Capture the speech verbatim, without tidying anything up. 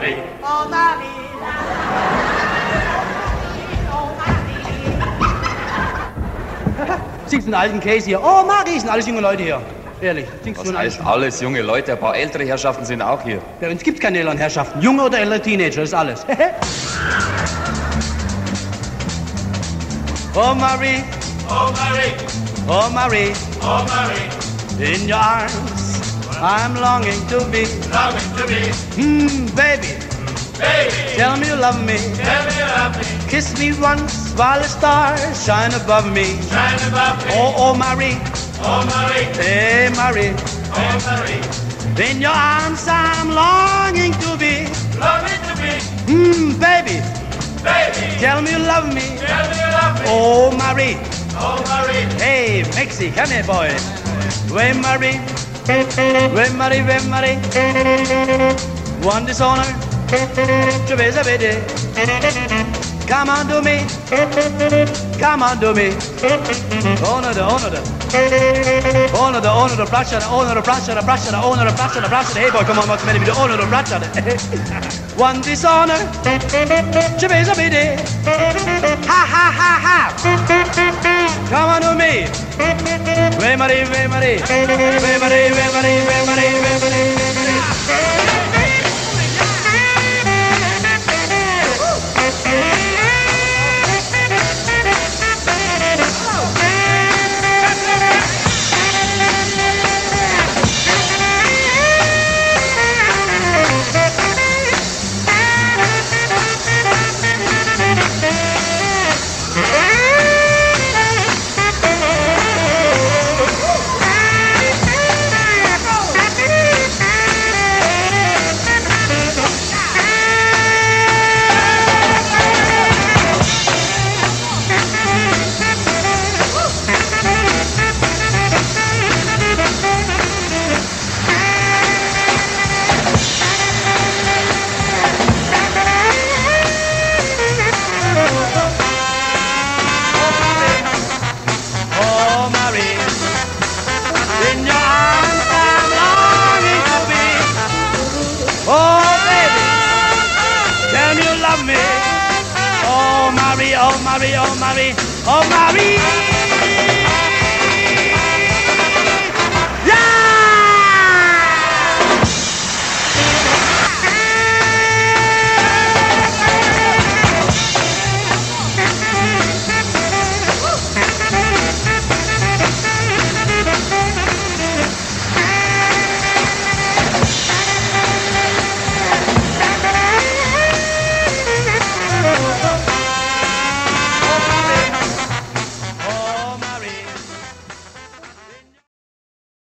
Marie. Oh, Marie. Singst du einen alten Käse hier? Oh, Marie, sind alles junge Leute hier. Ehrlich. Singst Was heißt alles junge Leute? Ein paar ältere Herrschaften sind auch hier. Bei uns gibt's keine älteren Herrschaften. Junge oder ältere Teenager, das ist alles. Oh, Marie. Oh, Marie. Oh, Marie. Oh, Marie. In your arms, I'm longing to be. Longing to be. Hmm, baby. Baby. Tell me you love me. Tell me you love me. Kiss me once while the stars shine above me. Shine above me. Oh, oh, Marie. Oh, Marie. Hey, Marie. Oh, Marie. In your arms, I'm longing to be. Longing to be. Hmm, baby. Baby. Tell me you love me. Tell me you love me. Oh, Marie. Oh, Marie. Hey, Mexi, come here, boy. Way, Marie. Way, Marie, way, Marie. One dishonor. Chaveza Bede. Come on, do me. Come on, do me. Honor the, honor the. Honor the, honor the, brush the, honor the, brush the, brush the, honor the, brush the, brush the. Hey, boy, come on, what's the matter with the honor the, brush the. One dishonor. Chaveza Bede. Ha, ha, ha, ha. Come on, do me. Way, Marie, way, Marie. Way, Marie, way, Marie, way, Marie, way, Marie, way, Marie. Oh, Marie, oh, Marie, oh, Marie, oh, Marie.